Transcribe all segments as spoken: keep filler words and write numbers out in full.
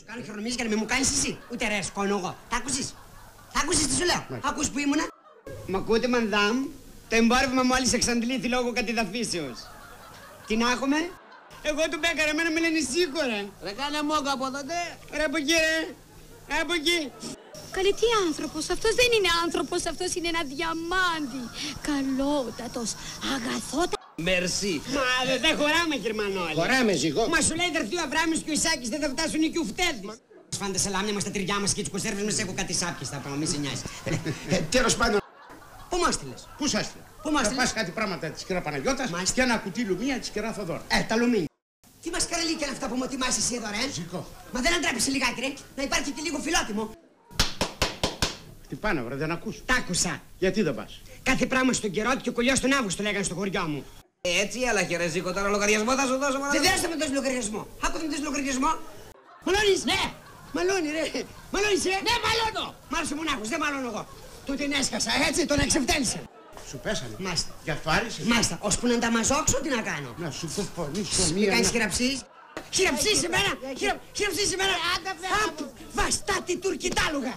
Κάνω χειρονομίες για να μην μου κάνεις εσύ. Ούτε ρε, σκόνω εγώ. Τ' άκουσες. Τ' άκουσες τι σου λέω. Ακούς που ήμουνα. Μ' ακούτε, μανδάμ. Το εμπόρευμα μόλις εξαντλήθη λόγω κατεδαφίσεως. Τι να έχουμε. Εγώ του Μπέκα, ρε, εμένα με λένε σίκο, ρε. Ρε, κάνε μόκα από τότε. Ρε, από εκεί, ρε. Ρε, από εκεί. Καλέ, τι άνθρωπος, αυτός δεν είναι άνθρωπος, αυτός είναι ένα διαμάντι. Καλότατος, αγαθότατος. Μερσή. Μα δεν δε χωράμε, Γερμανόλη. Χωράμε, ζυγό. Μα σου λέει δερθεί ο Αβράμιος και ο Ισάκης δεν θα φτάσουν και ο Φτέδης. Φάντε σε λάμια μας τα τριγιά μας και τις κονσέρβες μας έχω κάτι σάπιες θα πάω, μη σε νοιάζει. Τέλος πάντων. Πού μας στείλες. Πού σας στείλε. Πού μας Θα στείλες. πας κάτι πράγματα της κυρία Παναγιώτας και ένα κουτί λουμία της κυρία Θοδώρα. Ε, τα λουμίνια. Τι μας καραλίκια είναι αυτά που μου ετοιμάσεις εσύ εδώ, ρε. Ζυγό. Μα δεν αντρέπεσαι λιγάκι, ρε. Να υπάρχει και λίγο φιλότιμο. Χτυπάνε, βρε, δεν ακούς. Τ' άκουσα. Γιατί δεν πας. Κάθε πράγμα στον καιρό του και ο κολλιός τον Αύγουστο λέγανε στο χωριό μου. Έτσι, αλλά χαιρεζίκο, τώρα λογαριασμό θα σου δώσω. Δεν δώσαμε τον λογαριασμό. Άκου δεν τον λογαριασμό. Μαλώνεις. Ναι. Μαλώνει, ρε. Μαλώνεις, ρε. Ναι, μαλώνω. Μ' άρεσε ο μονάχος, δεν μαλώνω εγώ. Του την έσκασα, έτσι, τον εξευτέλισε. Σου πέσανε. Μάλιστα. Γι' αυτό άρεσε. Μάλιστα, ώσπου να τα μαζόξω, τι να κάνω. Να σου πω πονήσω Μη μία. κάνεις χειραψείς. Χειραψείς σε μένα. Χειραψείς σε μένα. Βαστάτη τουρκιτάλουγα.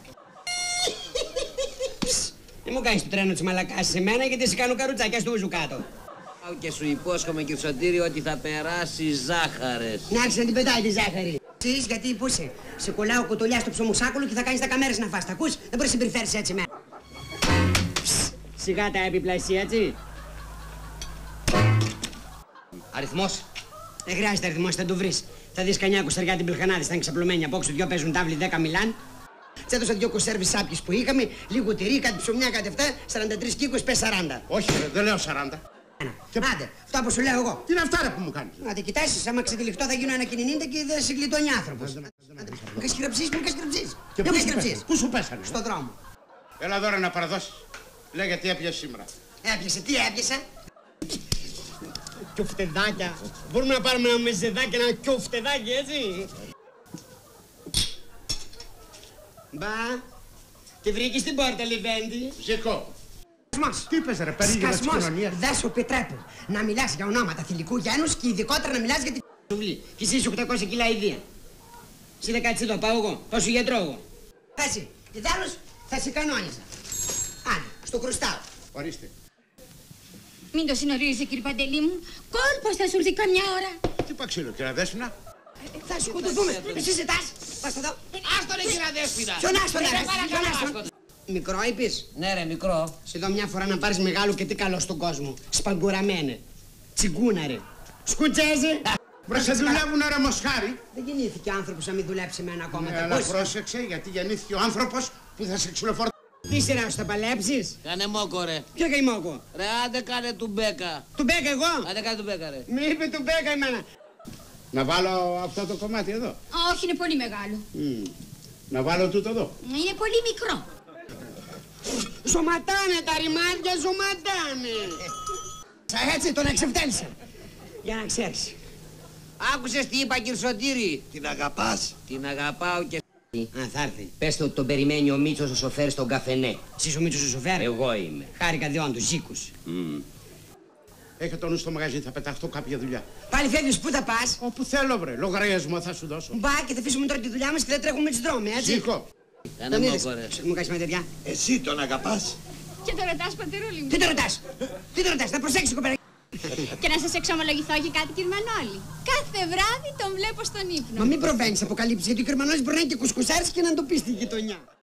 Δεν μου κάνεις το τρένο της μαλακάς σε μένα γιατί σε κάνω καρουτσάκια στο ούζου κάτω. Πάω και σου υπόσχομαι, Κυρσοντήρη, ότι θα περάσει ζάχαρες. Να άρχισε να την πετάει τη ζάχαρη. Εσείς γιατί πού είσαι. Σε κολλάω κοτολιά στο ψωμοσάκουλο και θα κάνεις τα καμέρες να φας. Τα ακούς. Δεν μπορείς να συμπεριφέρεις έτσι με. Σιγά τα έπιπλα εσύ, έτσι. Αριθμός. Δεν χρειάζεται αριθμός, θα το βρεις. Θα δεις κανιά κουσταριά την πλχανάδη, θα είναι ξαπλωμένη από όξω. Δυο παίζουν τάβλη, δέκα μιλάν. Τς έδωσα δυο κονσέρβες σάπιες που είχαμε, λίγο τυρί, κάτι ψωμιά, κάτι αυτά, σαράντα τρεις κύκους, πες σαράντα. Όχι, ρε, δεν λέω σαράντα. Και... Άντε, αυτά που σου λέω εγώ. Τι είναι αυτά ρε, που μου κάνεις. Άντε, κοιτάσεις, άμα ξετυλιχτώ θα γίνω ένα κοινήντα και δεν σε γλιτώνει άνθρωπος. Μου κάνεις χειραψείς, μου κάνεις χειραψείς. Και πού σου πέσανε. Πού σου πέσανε. Στον δρόμο. Έλα δώρα να παραδώσεις. Λέγε τι έπιασε σήμερα. Έπιασε, τι έπιασε. Κιουφτεδάκια. Μπορούμε να πάρουμε ένα μεζεδάκι, ένα κιουφτεδάκι, έτσι. Μπα, τη βρήκες στην πόρτα, Λιβέντη. Ζεκό. Σκασμός. Τι είπες ρε, περίγυρα της κοινωνίας. Δεν σου επιτρέπω να μιλάς για ονόματα θηλυκού γένους και ειδικότερα να μιλάς για την τουβλή. Και εσύ είσαι οκτακόσια κιλά ιδία. Εσύ δεν κάτσεις εδώ, πάω εγώ. Πάω σου γιατρό εγώ. Έτσι, ιδάλλως θα σε κανόνιζα. Άντε, στο κρουστάω. Ορίστε. Μην το συνορίζεσαι, κύριε Παντελή μου. Κόλπος θα σου έρθει καμιά ώρα. Τι είπα ξύλο, κύριε Δέσποινα. Θα σκοτωθούμε. Εσύ ζητάς. Πας εδώ. Άστο ρε, κύριε Δέσποινα. Ποιον άστον, ρε. Ποιον άστον. Μικρό είπες. Ναι ρε, μικρό. Σε δω μια φορά να πάρεις μεγάλο και τι καλό στον κόσμο. Σπαγκουραμένε. Τσιγκούναρε. Σκουτσέζε. Μπρος σε δουλεύουνε ρε μοσχάρι. Δεν γεννήθηκε άνθρωπος να μην δουλέψει με ένα κόμμα. Ναι, αλλά πρόσεξε γιατί γεννήθηκε ο άνθρωπος που θα σε ξυλοφορτώσει. Τι σειρά σου θα παλέψεις. Κάνε μόκο ρε. Ποιο καημόκο. Ρε άντε κάνε του Μπέκα. Του Μπέκα εγώ. Άντε κάνε του Μπέκα ρε. Μη είπε του Μπέκα εμένα. Να βάλω αυτό το κομμάτι εδώ. Όχι, είναι πολύ μεγάλο. Mm. Να βάλω τούτο εδώ. Είναι πολύ μικρό. Ζωματάνε τα ρημάδια, ζωματάνε. Σα έτσι τον εξευτέλισε. Για να ξέρεις. Άκουσες τι είπα Κυρσοντήρη. Την αγαπάς. Την αγαπάω και... Α, θα έρθει. Πες του ότι τον περιμένει ο Μίτσος ο σοφέρ στον καφενέ. Εσύ ο Μίτσος ο σοφέρ. Εγώ είμαι. Χάρηκα διόν τους ζήκους. Mm. Έχε το νου στο μαγαζί, θα πεταχτώ κάποια δουλειά. Πάλι φεύγεις, πού θα πας. Όπου θέλω βρε, λογαριασμό θα σου δώσω. Μπα και θα αφήσουμε τώρα τη δουλειά μας και δεν τρέχουμε τις δρόμοι, έτσι. Ζήκω. Κάνε μόκο ρε. Μου κάνεις ματεριά. Εσύ τον αγαπάς. Και το ρωτάς, πατερούλη μου. Τι το ρωτάς. Τι το ρωτάς, να προσέξεις κοπέρα. Και να σας εξομολογηθώ και κάτι, κύριε Μανώλη. Κάθε βράδυ τον βλέπω στον ύπνο. Μα μην προβαίνεις αποκαλύψεις γιατί ο Κερμανός μπορεί να είναι και κουσκουσάρης και να το πει στη γειτονιά.